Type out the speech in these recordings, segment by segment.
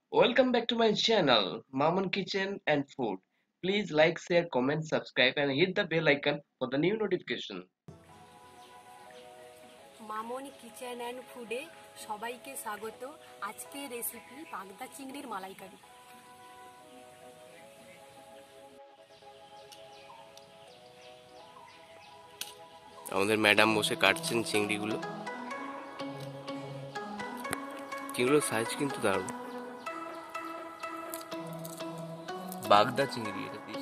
Welcome back to my channel, Maman Kitchen and Food. Please like, share, comment, subscribe and hit the bell icon for the new notification. Mamoni kitchen and ফুডে সবাইকে স্বাগত। আজকের recipe বাগদা চিংড়ির মালাইকারি। আমাদের madam বসে কাটছেন চিংড়িগুলো। চিংড়িগুলোর সাইজ কিন্তু দারুণ, বাগদা চিংড়ি এটা দিস।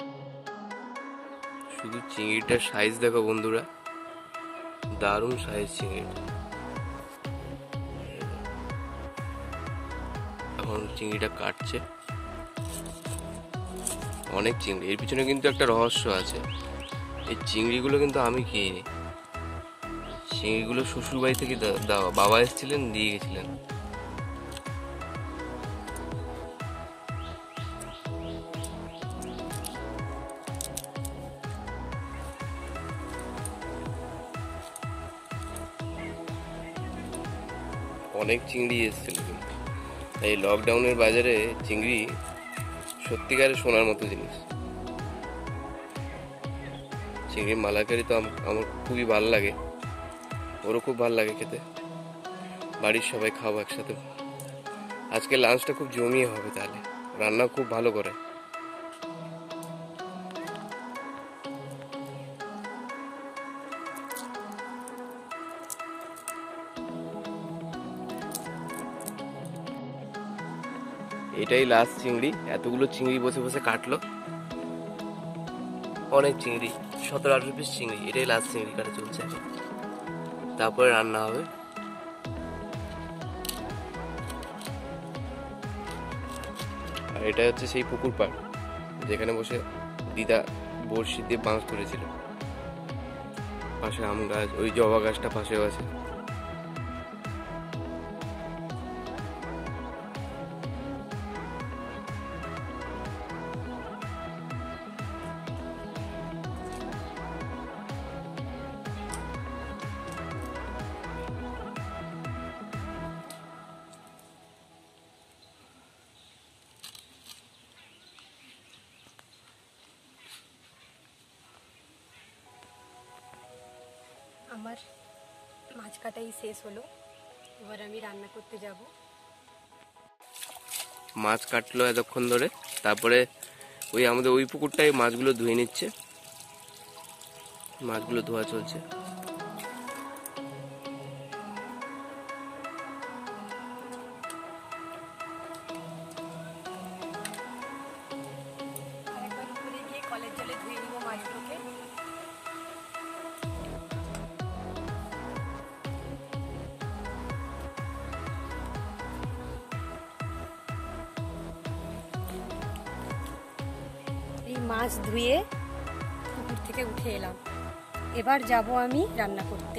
শুধু চিংড়িটার সাইজ দেখো বন্ধুরা, দারুণ সাইজ চিংড়িটা। এখন চিংড়িটা কাটছে, অনেক চিংড়ি। এর পিছনে কিন্তু একটা রহস্য আছে। এই চিংড়িগুলো কিন্তু আমি কিনি, চিংড়িগুলো শ্বশুর বাড়ি থেকে দেওয়া, বাবা এসেছিলেন দিয়ে গেছিলেন। অনেক চিংড়ি এসেছিল, এই লকডাউনের বাজারে চিংড়ি সত্যিকারের সোনার মতো জিনিস। চিংড়ির মালাইকারি তো আমার খুবই ভালো লাগে, ওরও খুব ভালো লাগে খেতে। বাড়ির সবাই খাবো একসাথে। আজকে লাঞ্চটা খুব জমিয়ে হবে, তাহলে রান্না খুব ভালো করে। এটাই লাস্ট চিংড়ি, এতগুলো চিংড়ি বসে বসে কাটলো, অনেক চিংড়ি, 17-18 পিস চিংড়ি। এটাই লাস্ট চিংড়ি কাটা চলছে, তারপরে রান্না হবে। আর এটা হচ্ছে সেই পুকুর পাড় যেখানে বসে দিদা বড়শি দিয়ে মাছ ধরেছিল। পাশে আম গাছ, ওই জবা গাছটা পাশেও আছে। আমার মাছ কাটাই শেষ হলো, এবার আমি রান্না করতে যাব। মাছ কাটলো এতক্ষণ ধরে, তারপরে ওই আমাদের ওই পুকুরটায় মাছগুলো ধুয়ে নিচ্ছে, মাছগুলো ধোয়া চলছে। আরেকবার উপরে গিয়ে কলের জলে ধুয়ে নিব মাছগুলোকে। এই মাছ ধুয়ে পুকুর থেকে উঠে এলাম, এবার যাব আমি রান্না করতে।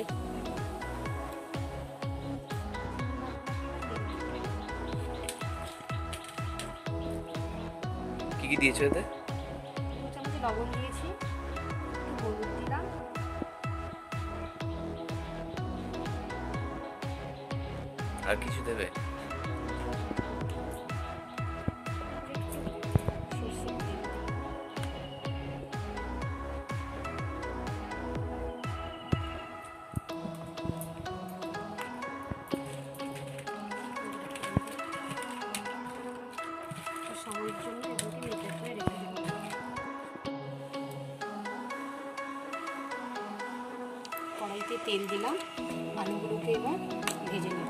কি কি দিয়েছো এতে? চামচ লবণ দিয়েছি, একটু হলুদ দিলাম, আর কিছু দেবে? সর্ষের তেল দিলাম। সময়ের জন্য এগুলোকে মেটে করে রেখে দেবো। কড়াইতে তেল দিলাম, আলুগুলোকে এবার ভেজে নেব।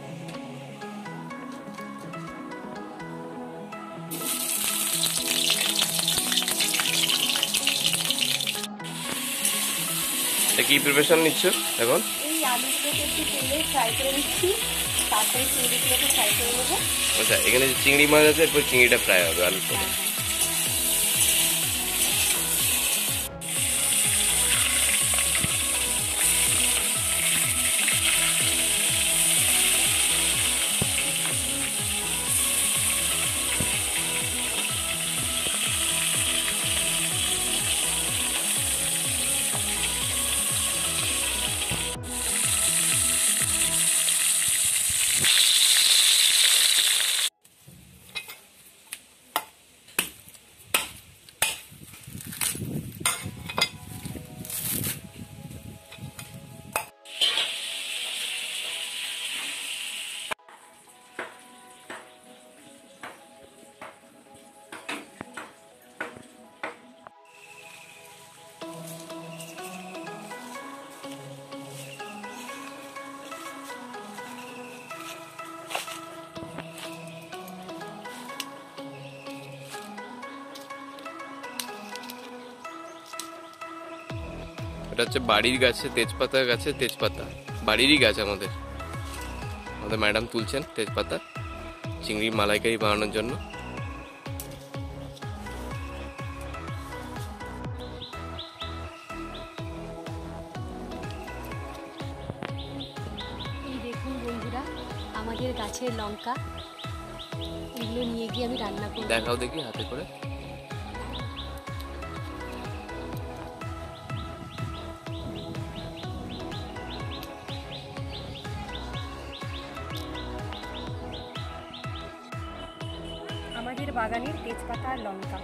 এটা কি প্রিপারেশন নিচ্ছ এখন? এই আলুগুলোকে একটু তেলে ফ্রাই করে নিচ্ছি, তারপরে চিংড়িগুলোকে ফ্রাই করে নেবো। আচ্ছা, এখানে যে চিংড়ি মাছ আছে, এরপর চিংড়িটা ফ্রাই হবে আলুর সাথে। এটা হচ্ছে বাড়ির গাছে তেজপাতা, গাছে তেজপাতা, বাড়িরই গাছ আমাদের। আমাদের ম্যাডাম তুলছেন তেজপাতা চিংড়ির মালাইকারি বানানোর জন্য। এই দেখুন বন্ধুরা, আমাদের গাছের লঙ্কা, এগুলো নিয়ে গিয়ে আমি রান্না করব। দেখাও দেখি হাতে করে। আমাদের বাগানের তেজপাতা আর লঙ্কা।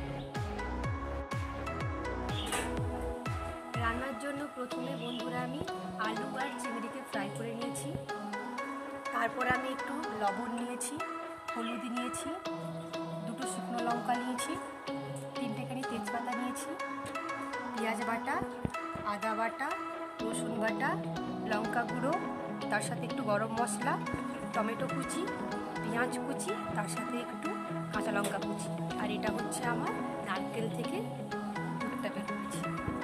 রান্নার জন্য প্রথমে বন্ধুরা আমি আলু আর চিংড়িকে ফ্রাই করে নিয়েছি। তারপর আমি একটু লবণ নিয়েছি, হলুদ নিয়েছি, দুটো শুকনো লঙ্কা নিয়েছি, 3টেখানি তেজপাতা নিয়েছি, পেঁয়াজ বাটা, আদা বাটা, রসুন বাটা, লঙ্কা গুঁড়ো, তার সাথে একটু গরম মশলা, টমেটো কুচি, পেঁয়াজ কুচি, তার সাথে একটু কাঁচা লঙ্কা কুচি। আর এটা হচ্ছে আমার নারকেল থেকে দুধটা বের করেছি।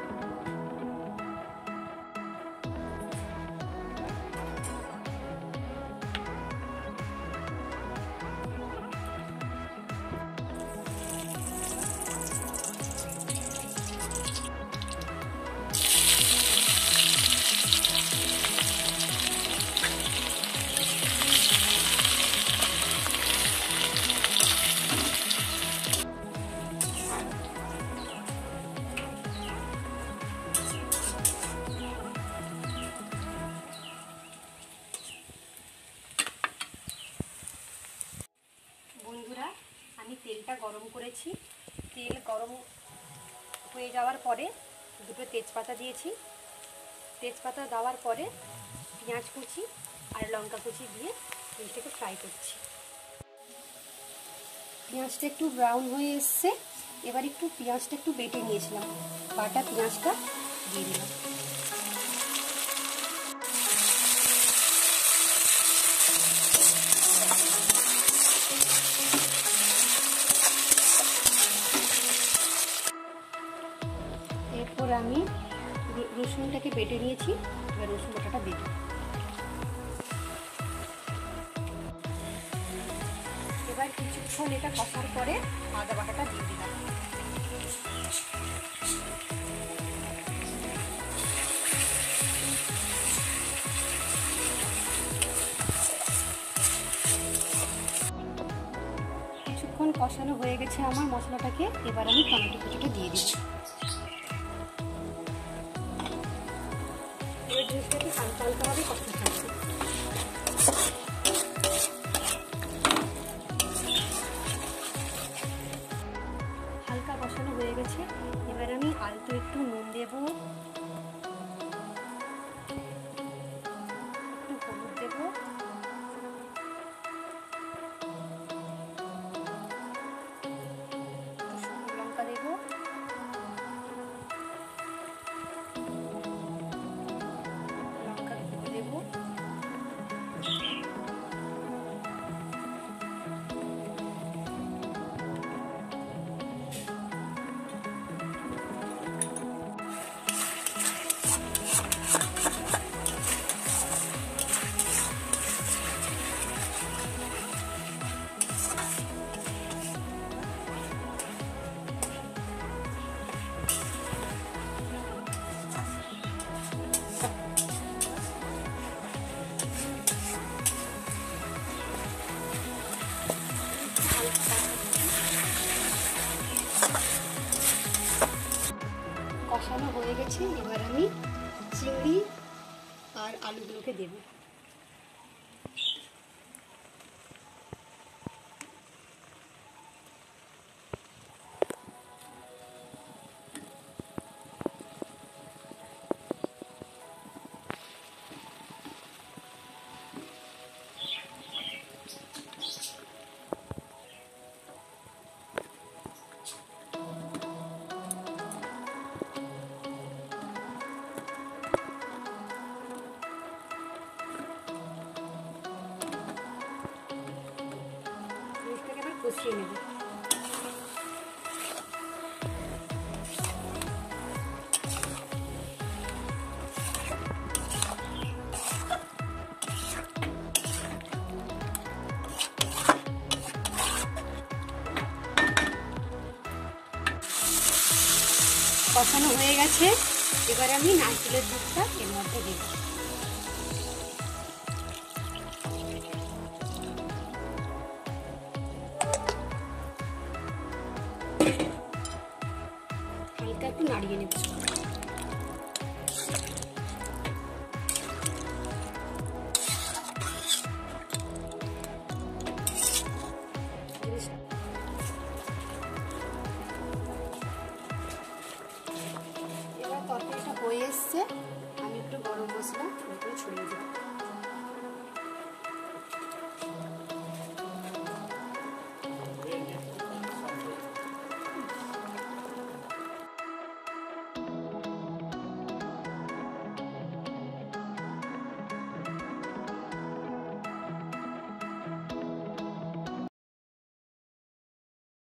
বন্ধুরা, আমি তেলটা গরম করেছি। তেল গরম হয়ে যাওয়ার পরে দুটো তেজপাতা দিয়েছি। তেজপাতা দেওয়ার পরে পেঁয়াজ কুচি আর লঙ্কা কুচি দিয়ে পেঁয়াজটাকে ফ্রাই করছি। পেঁয়াজটা একটু ব্রাউন হয়ে এসছে। এবার একটু পেঁয়াজটা একটু বেটে নিয়েছিলাম, বাটা পেঁয়াজটা দিয়ে দিলাম। এরপর আমি রসুনটাকে বেটে নিয়েছি, এবার রসুন বাটাটা দিয়ে দিই। এবার কিছুক্ষণ এটা কষার পরে আদা বাটাটা দিয়ে দিলাম। কিছুক্ষণ কষানো হয়ে গেছে আমার মশলাটাকে। এবার আমি টমেটো কুচিটা দিয়ে দিচ্ছি। এবার জিনিসটাকে হালকা হালকাভাবে কষাতে থাকবে। হালকা কষানো হয়ে গেছে। এবার আমি অল্প একটু নুন দেব, একটু হলুদ দেব, শুকনো লঙ্কা দেব, লঙ্কা গুঁড়ো দেব, কষানো হয়ে গেছে। এবার আমি চিংড়ি আর আলুগুলোকে দেব। কষিয়ে নেব। কষানো হয়ে গেছে, এবার আমি নারকেলের দুধটা এর মধ্যে দেব। হালকা একটু নাড়িয়ে নেব। এবার তরকারিটা হয়ে এসছে,